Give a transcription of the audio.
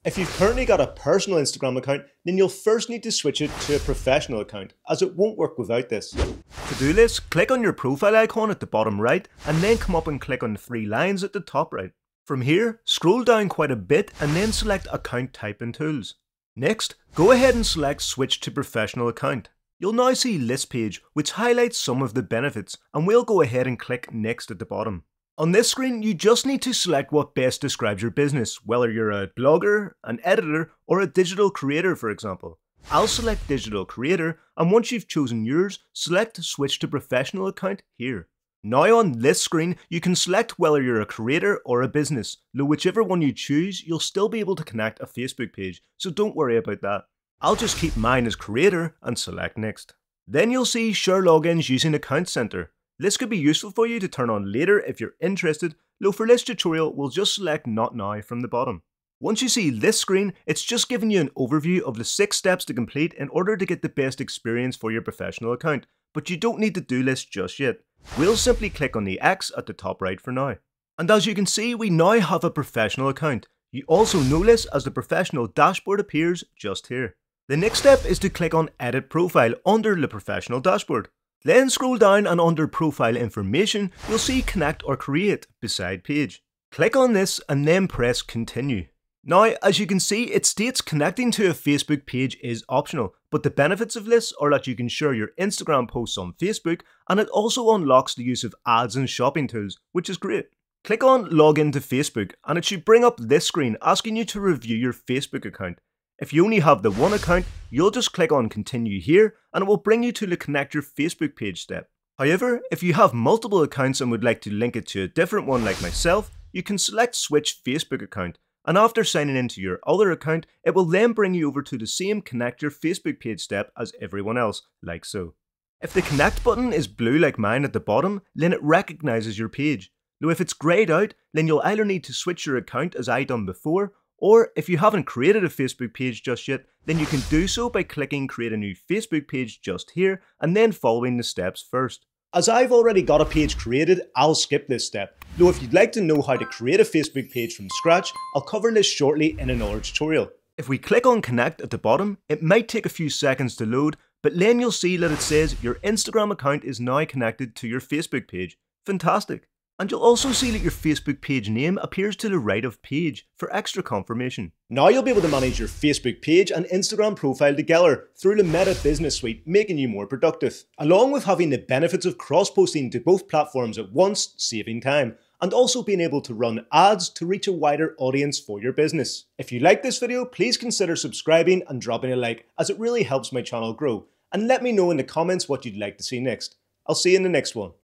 If you've currently got a personal Instagram account, then you'll first need to switch it to a professional account, as it won't work without this. To do this, click on your profile icon at the bottom right, and then come up and click on the three lines at the top right. From here, scroll down quite a bit and then select Account Type and Tools. Next, go ahead and select Switch to Professional Account. You'll now see this page, which highlights some of the benefits, and we'll go ahead and click Next at the bottom. On this screen, you just need to select what best describes your business, whether you're a blogger, an editor, or a digital creator, for example. I'll select Digital Creator, and once you've chosen yours, select Switch to Professional Account here. Now on this screen, you can select whether you're a creator or a business, though whichever one you choose, you'll still be able to connect a Facebook page, so don't worry about that. I'll just keep mine as creator and select Next. Then you'll see Share Logins using Account Center. This could be useful for you to turn on later if you're interested, though for this tutorial we'll just select Not Now from the bottom. Once you see this screen, it's just giving you an overview of the 6 steps to complete in order to get the best experience for your professional account, but you don't need to do this just yet. We'll simply click on the X at the top right for now. And as you can see, we now have a professional account. You also know this as the professional dashboard appears just here. The next step is to click on Edit Profile under the professional dashboard. Then scroll down and under Profile Information, you'll see Connect or Create beside Page. Click on this and then press Continue. Now, as you can see, it states connecting to a Facebook page is optional, but the benefits of this are that you can share your Instagram posts on Facebook, and it also unlocks the use of ads and shopping tools, which is great. Click on Login to Facebook, and it should bring up this screen asking you to review your Facebook account. If you only have the one account, you'll just click on Continue here and it will bring you to the Connect Your Facebook page step. However, if you have multiple accounts and would like to link it to a different one like myself, you can select Switch Facebook Account, and after signing into your other account, it will then bring you over to the same Connect Your Facebook page step as everyone else, like so. If the Connect button is blue like mine at the bottom, then it recognises your page. Though if it's greyed out, then you'll either need to switch your account as I done before, or if you haven't created a Facebook page just yet, then you can do so by clicking Create a New Facebook Page just here and then following the steps first. As I've already got a page created, I'll skip this step. Though if you'd like to know how to create a Facebook page from scratch, I'll cover this shortly in another tutorial. If we click on Connect at the bottom, it might take a few seconds to load, but then you'll see that it says your Instagram account is now connected to your Facebook page. Fantastic! And you'll also see that your Facebook page name appears to the right of Page for extra confirmation. Now you'll be able to manage your Facebook page and Instagram profile together through the Meta Business Suite, making you more productive. Along with having the benefits of cross-posting to both platforms at once, saving time, and also being able to run ads to reach a wider audience for your business. If you like this video, please consider subscribing and dropping a like, as it really helps my channel grow. And let me know in the comments what you'd like to see next. I'll see you in the next one.